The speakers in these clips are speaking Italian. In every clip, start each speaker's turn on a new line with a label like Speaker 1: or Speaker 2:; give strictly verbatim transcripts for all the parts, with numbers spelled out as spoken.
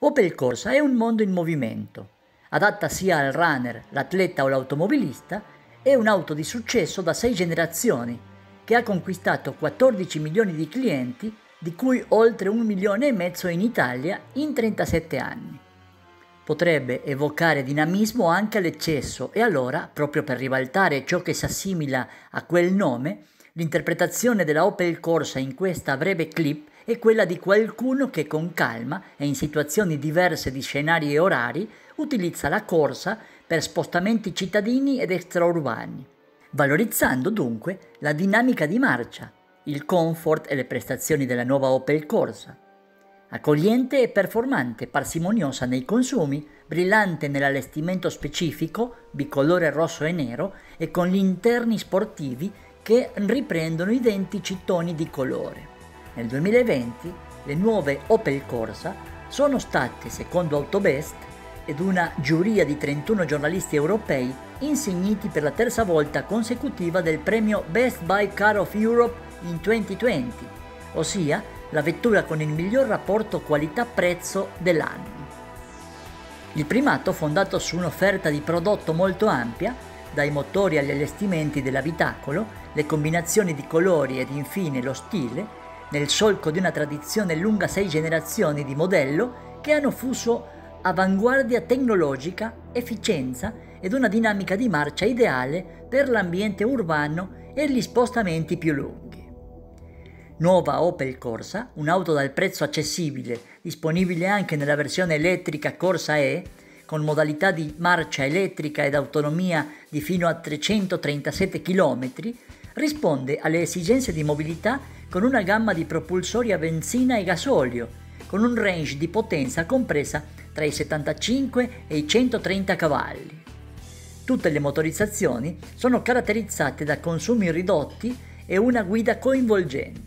Speaker 1: Opel Corsa è un mondo in movimento, adatta sia al runner, l'atleta o l'automobilista, è un'auto di successo da sei generazioni, che ha conquistato quattordici milioni di clienti, di cui oltre un milione e mezzo in Italia in trentasette anni. Potrebbe evocare dinamismo anche all'eccesso e allora, proprio per ribaltare ciò che si assimila a quel nome, l'interpretazione della Opel Corsa in questa breve clip è quella di qualcuno che con calma e in situazioni diverse di scenari e orari utilizza la corsa per spostamenti cittadini ed extraurbani, valorizzando dunque la dinamica di marcia, il comfort e le prestazioni della nuova Opel Corsa. Accogliente e performante, parsimoniosa nei consumi, brillante nell'allestimento specifico, bicolore rosso e nero, e con gli interni sportivi che riprendono identici toni di colore. Nel duemilaventi le nuove Opel Corsa sono state, secondo Autobest ed una giuria di trentuno giornalisti europei, insigniti per la terza volta consecutiva del premio Best Buy Car of Europe in duemilaventi, ossia la vettura con il miglior rapporto qualità-prezzo dell'anno. Il primato, fondato su un'offerta di prodotto molto ampia, dai motori agli allestimenti dell'abitacolo, le combinazioni di colori ed infine lo stile, nel solco di una tradizione lunga sei generazioni di modello che hanno fuso avanguardia tecnologica, efficienza ed una dinamica di marcia ideale per l'ambiente urbano e gli spostamenti più lunghi. Nuova Opel Corsa, un'auto dal prezzo accessibile, disponibile anche nella versione elettrica Corsa E, con modalità di marcia elettrica ed autonomia di fino a trecentotrentasette chilometri, risponde alle esigenze di mobilità con una gamma di propulsori a benzina e gasolio, con un range di potenza compresa tra i settantacinque e i centotrenta cavalli. Tutte le motorizzazioni sono caratterizzate da consumi ridotti e una guida coinvolgente.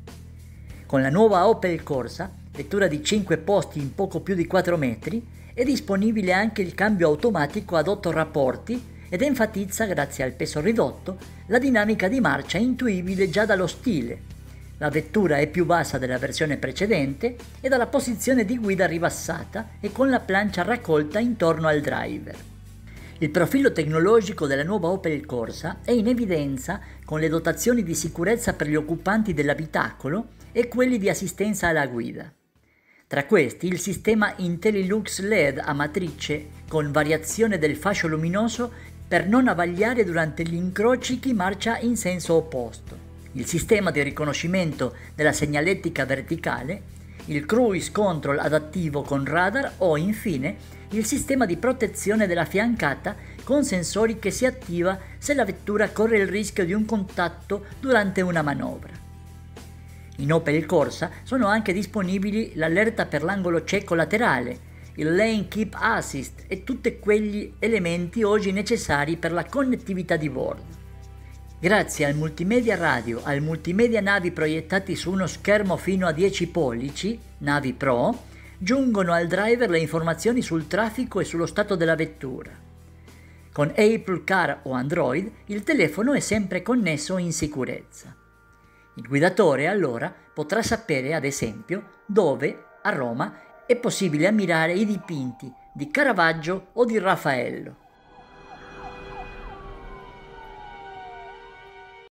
Speaker 1: Con la nuova Opel Corsa, vettura di cinque posti in poco più di quattro metri, è disponibile anche il cambio automatico ad otto rapporti ed enfatizza, grazie al peso ridotto, la dinamica di marcia intuibile già dallo stile. La vettura è più bassa della versione precedente e dalla posizione di guida ribassata e con la plancia raccolta intorno al driver. Il profilo tecnologico della nuova Opel Corsa è in evidenza con le dotazioni di sicurezza per gli occupanti dell'abitacolo e quelli di assistenza alla guida. Tra questi il sistema IntelliLux L E D a matrice con variazione del fascio luminoso per non avagliare durante gli incroci chi marcia in senso opposto, il sistema di riconoscimento della segnaletica verticale, il cruise control adattivo con radar o infine il sistema di protezione della fiancata con sensori che si attiva se la vettura corre il rischio di un contatto durante una manovra. In Opel Corsa sono anche disponibili l'allerta per l'angolo cieco laterale, il Lane Keep Assist e tutti quegli elementi oggi necessari per la connettività di bordo. Grazie al multimedia radio, al multimedia navi proiettati su uno schermo fino a dieci pollici, Navi Pro, giungono al driver le informazioni sul traffico e sullo stato della vettura. Con Apple Car o Android il telefono è sempre connesso in sicurezza. Il guidatore allora potrà sapere, ad esempio, dove, a Roma, è possibile ammirare i dipinti di Caravaggio o di Raffaello.